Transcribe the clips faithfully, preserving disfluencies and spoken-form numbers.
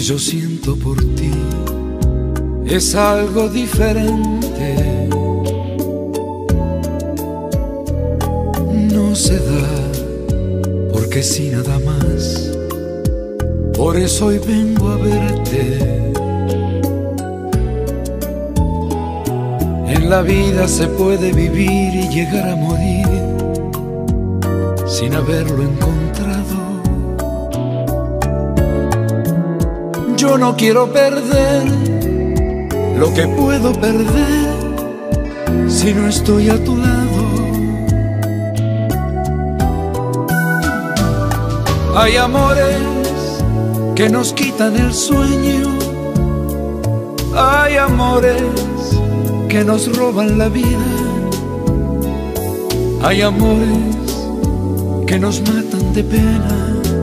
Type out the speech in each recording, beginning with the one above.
yo siento por ti es algo diferente. No se da porque si nada más. Por eso hoy vengo a verte. En la vida se puede vivir y llegar a morir sin haberlo encontrado. Yo no quiero perder lo que puedo perder si no estoy a tu lado. Hay amores que nos quitan el sueño, hay amores que nos roban la vida, hay amores que nos matan de pena,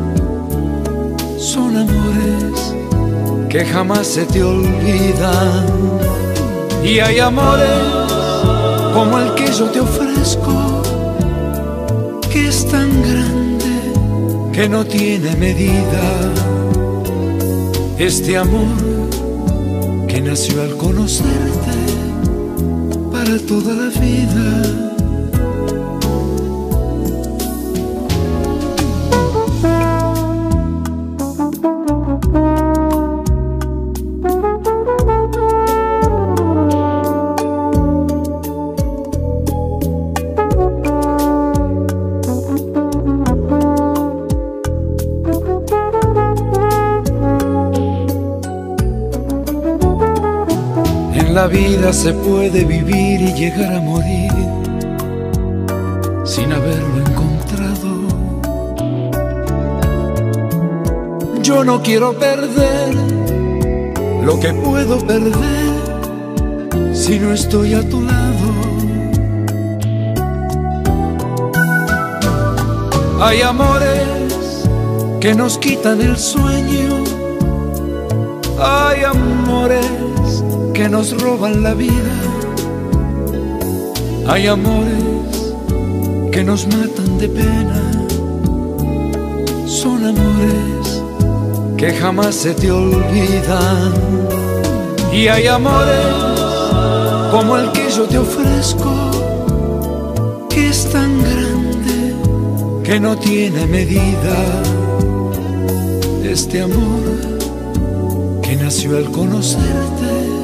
son amores que jamás se te olvidan. Y hay amores como el que yo te ofrezco, que es tan grande que no tiene medida. Este amor que nació al conocerte para toda la vida. En la vida se puede vivir y llegar a morir sin haberlo encontrado. Yo no quiero perder lo que puedo perder si no estoy a tu lado. Hay amores que nos quitan el sueño, hay amores que nos roban la vida, hay amores que nos matan de pena, son amores que jamás se te olvidan. Y hay amores como el que yo te ofrezco, que es tan grande que no tiene medida. Este amor que nació al conocerte